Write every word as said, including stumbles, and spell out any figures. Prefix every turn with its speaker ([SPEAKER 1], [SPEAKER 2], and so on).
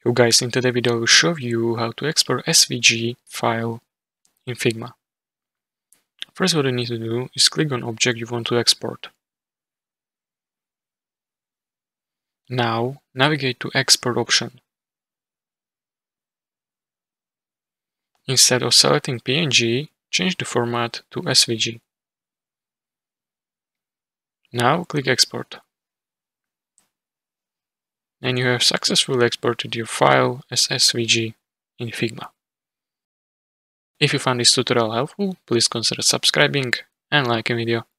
[SPEAKER 1] Yo guys, in today's video I will show you how to export S V G file in Figma. First, what you need to do is click on object you want to export. Now navigate to export option. Instead of selecting P N G, change the format to S V G. Now click export. And you have successfully exported your file as S V G in Figma. If you found this tutorial helpful, please consider subscribing and liking the video.